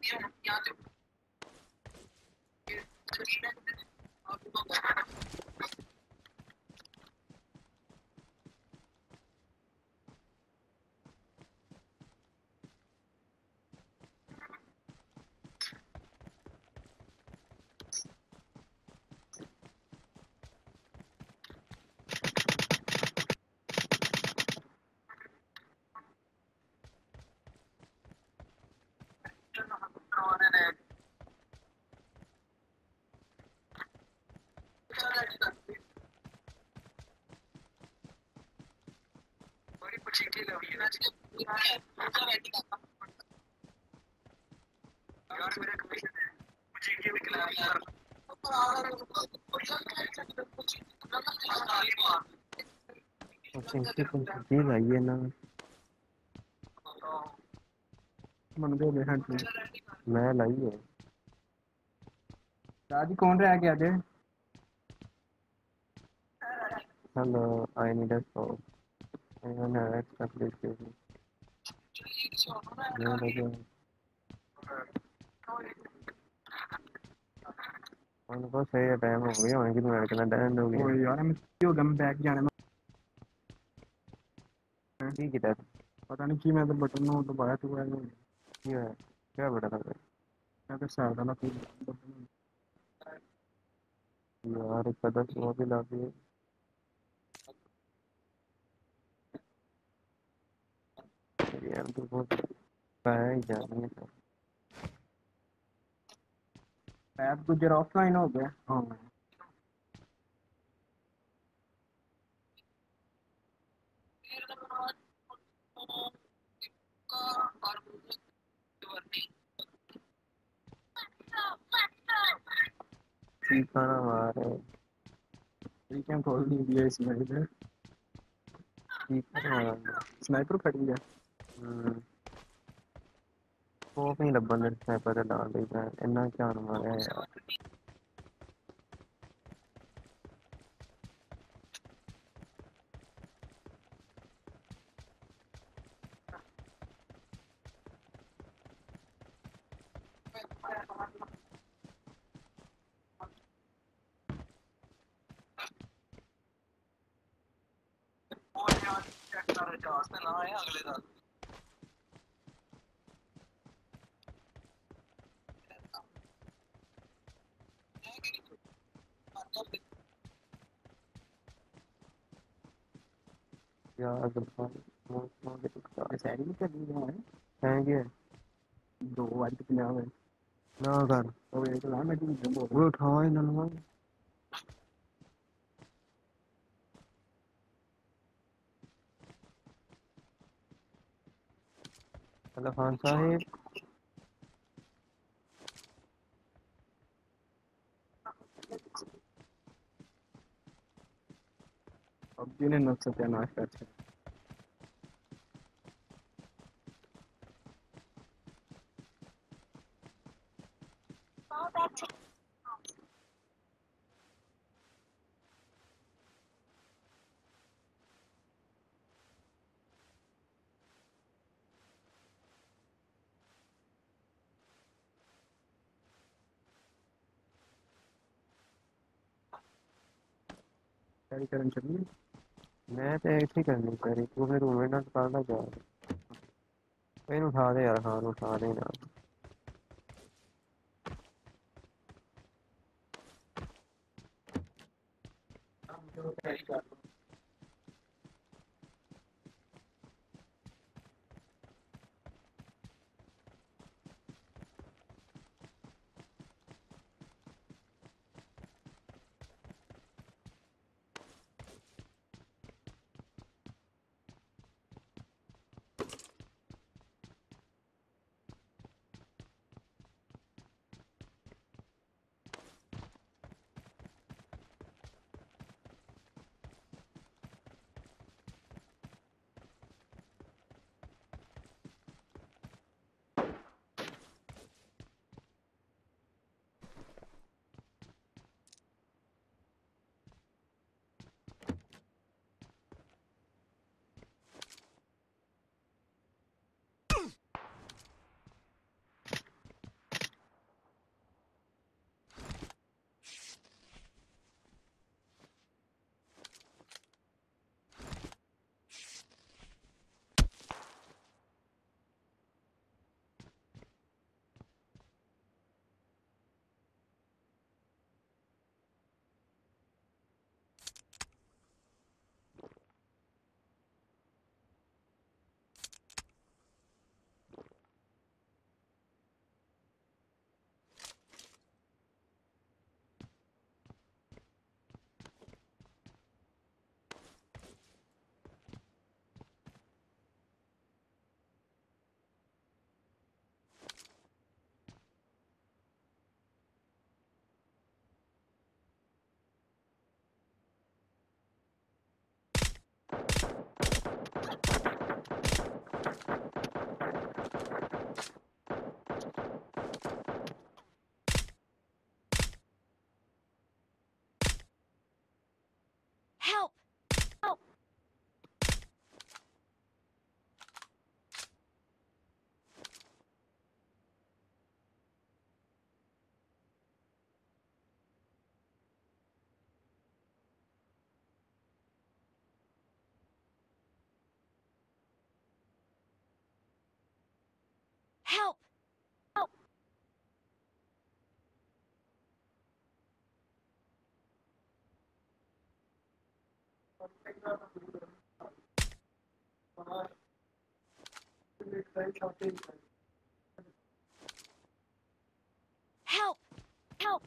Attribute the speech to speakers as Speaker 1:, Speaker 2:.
Speaker 1: चिंकी तुम जी लाइए ना
Speaker 2: मन गए बेहद
Speaker 1: मैं लाइए
Speaker 2: दादी कौन रहा क्या दे
Speaker 1: hello I need a solve anyone have extra please give me नो लगे उनको सही है टाइम हो गया उनकी तो मेरे कनाडा एंड हो
Speaker 2: ओए
Speaker 1: गया
Speaker 2: यार मैं क्यों गम बैक जाने में
Speaker 1: ठीक है
Speaker 2: पता नहीं कि मैं तो बटन में दबाया तो है
Speaker 1: क्या बड़ा था
Speaker 2: मैं तो सादा ना फिर
Speaker 1: यार एक कदर वो भी ला दिए यार तो बहुत पाया ही जा रही है
Speaker 2: ऐप गुजर ऑफलाइन हो गया हाँ
Speaker 1: ठीक खाना मारे
Speaker 2: ठीक है खोल नहीं दिया इसमें इधर
Speaker 1: ठीक खाना मारा
Speaker 2: स्नाइपर फट गया
Speaker 1: स्कोप नहीं लब्बन दे स्नाइपर ते डाल देता है इन्ना क्या मारा है यार यार गलफा
Speaker 2: सैरी भी कर दी है
Speaker 1: है क्या
Speaker 2: दो वाइट पंजाब है
Speaker 1: ना कर
Speaker 2: और एक ला मैं तुम बोल
Speaker 1: वो उठाओ इन्होंने हेलो खान साहिब
Speaker 2: अब जिन्हें न सत्यानाश कर सैरी करन चलिए
Speaker 1: मैं तो ऐसे ही करनी करी तू फिर रूम में ना निकालना जा फिर उठा दे यार खान उठा दे ना
Speaker 3: Help! Help! Help! Help!